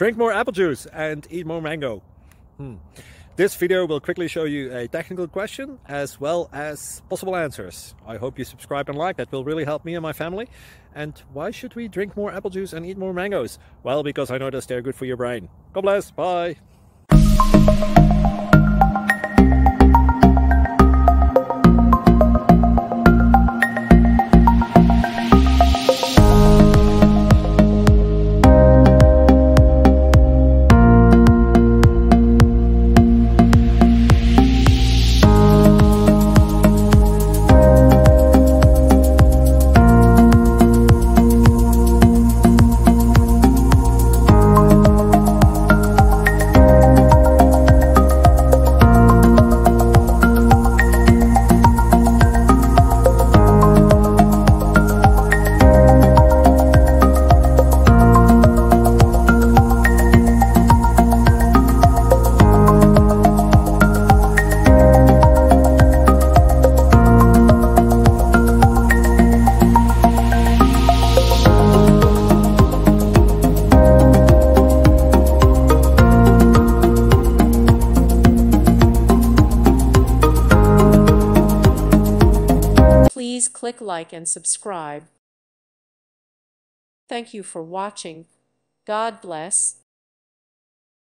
Drink more apple juice and eat more mango. This video will quickly show you a technical question as well as possible answers. I hope you subscribe and like, that will really help me and my family. And why should we drink more apple juice and eat more mangoes? Well, because I noticed they're good for your brain. God bless, bye. Please click like and subscribe. Thank you for watching. God bless.